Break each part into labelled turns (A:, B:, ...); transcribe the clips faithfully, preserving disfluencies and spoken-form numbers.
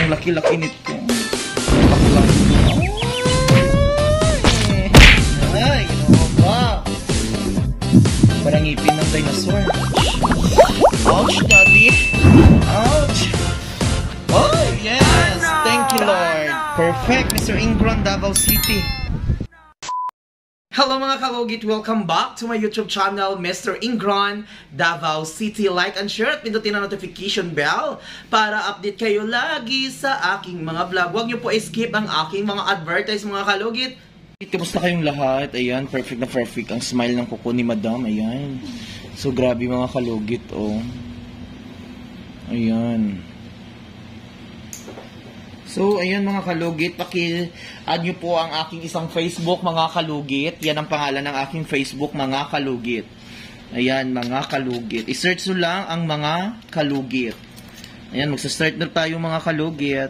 A: ang laki-laki nito. Baklang. Ay, ginawa ba? Parang ngipin ng dinosaur. Ouch, daddy. Ouch. Oh, yes. Thank you, Lord. Perfect, Mister Ingron, Davao City. Hello mga kalugit! Welcome back to my YouTube channel, Mister Ingron, Davao City. Like and share at pindutin ang notification bell para update kayo lagi sa aking mga vlog. Huwag niyo po skip ang aking mga advertise mga kalugit. Kamusta kayong lahat? Ayan, perfect na perfect ang smile ng kuko ni Madam. Ayan. So grabe mga kalugit, oh. Ayan. So, ayan mga kalugit, paki-add nyo po ang aking isang Facebook mga kalugit. Yan ang pangalan ng aking Facebook, mga kalugit. Ayan, mga kalugit. I-search nyo lang ang mga kalugit. Ayan, magsa-start na tayo mga kalugit.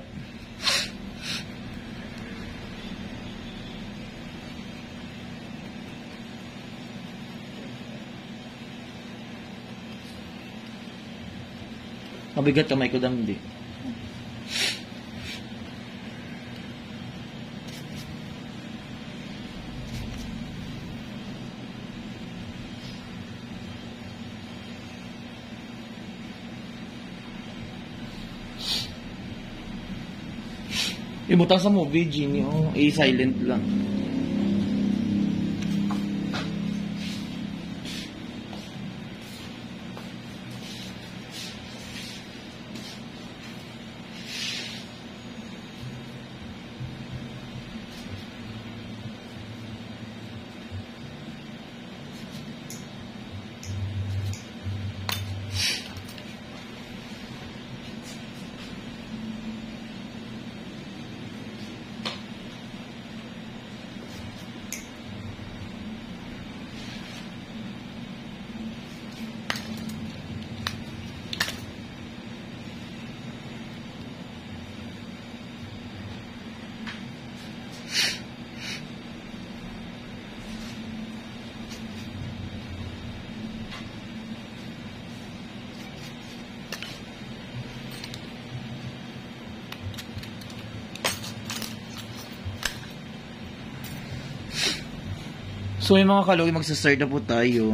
A: Mabigat kamay ko dam, hindi. Ibutang sa movie, Genie. Oh, i-silent lang. So yung mga kalugit, magsa-start na po tayo.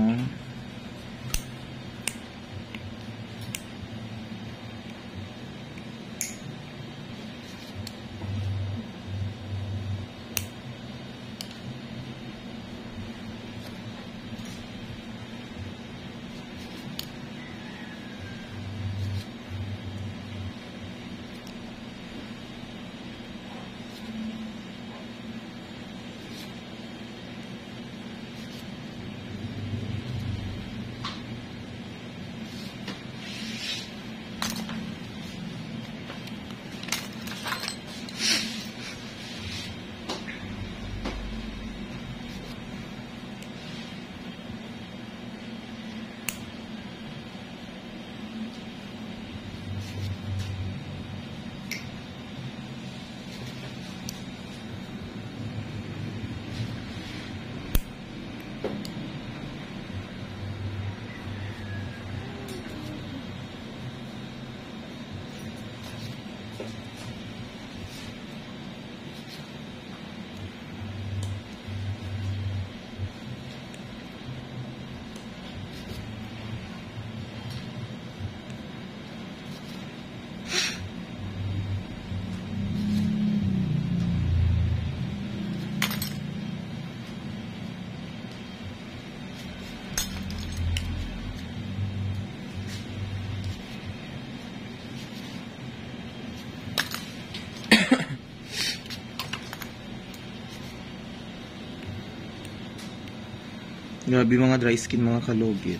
A: Grabe mga dry skin mga kalugit.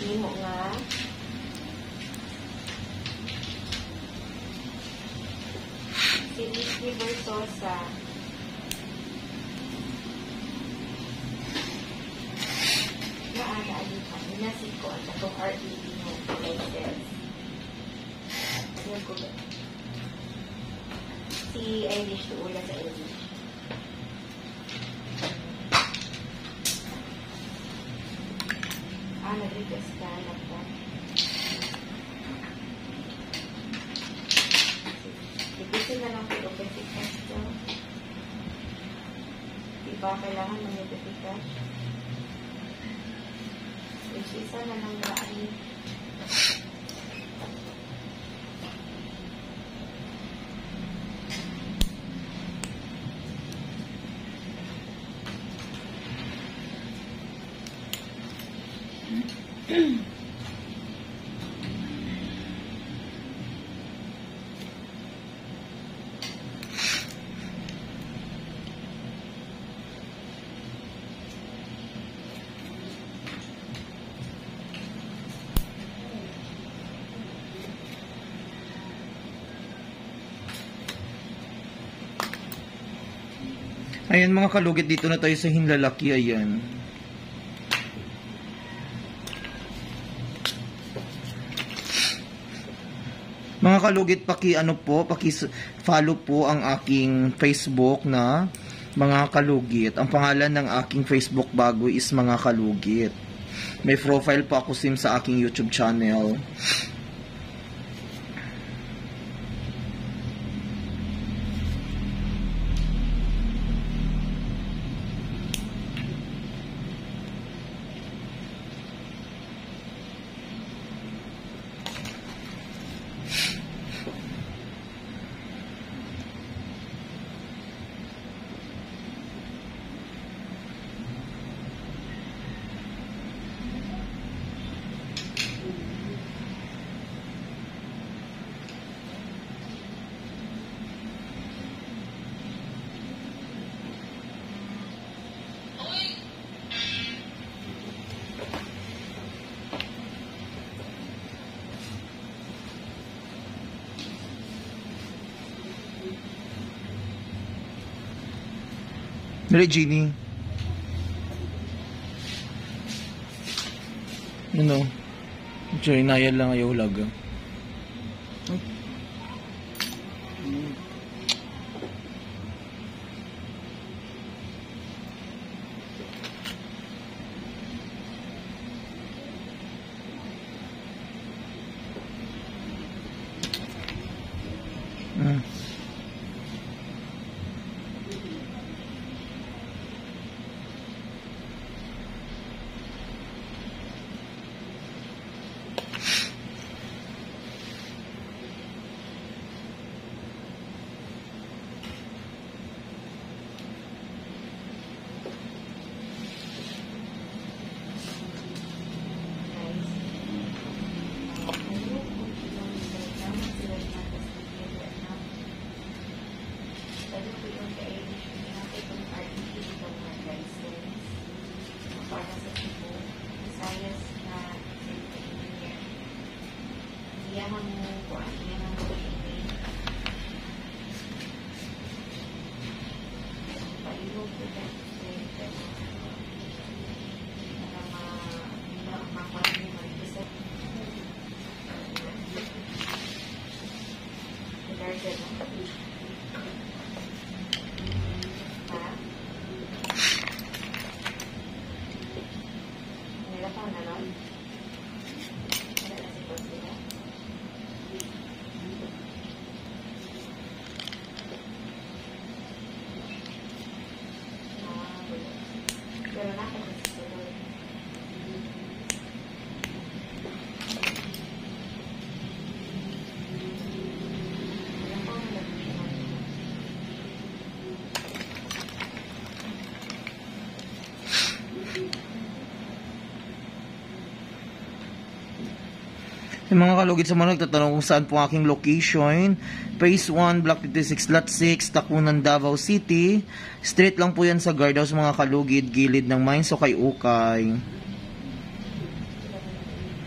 B: Nimo nga si Rizky Versosa. Naana ayun ka. Minasik ko at itong R E D mo. Si Irish tuula sa Irish. Ah, nag-request ka lang po. Ipisin na lang po ito kasi ito. Diba kailangan mag-notification? Which isa na lang daan.
A: Ayan mga kalugit, dito na tayo sa hinlalaki. Ayan. Mga kalugit, paki ano po, paki follow po ang aking Facebook na Mga Kalugit. Ang pangalan ng aking Facebook bago is Mga Kalugit. May profile po ako sim sa aking YouTube channel. Dali, Genie. Ano? Actually, nayal lang ayaw laga. Hmm. Yung mga kalugit sa mga nagtatanong kung saan po aking location, Phase one, Block fifty-six, Lot six, Takunan, Davao City. Street lang po yan sa guardhouse mga kalugit, gilid ng Mines o kay Ukay.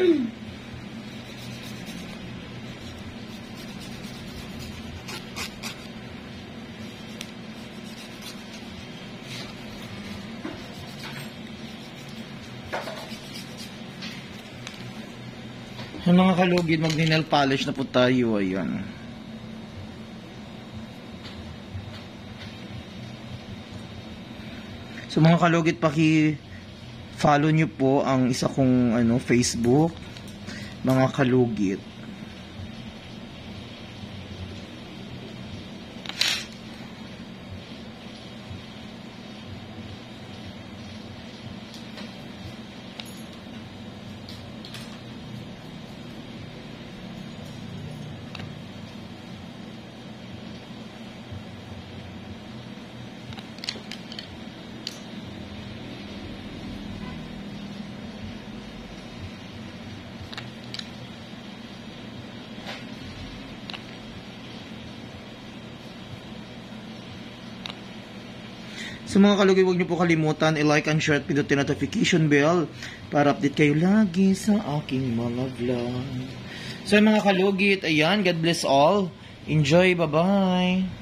A: Sa mga kalugid, mag-nail polish na po tayo, ayan. So mga kalugid, paki-follow nyo po ang isa kong ano, Facebook, mga kalugid. Sa mga kalugid, huwag niyo po kalimutan i-like and share at pindutin notification bell para update kayo lagi sa aking mga vlog. So mga kalugid, ayan, God bless all. Enjoy, bye-bye.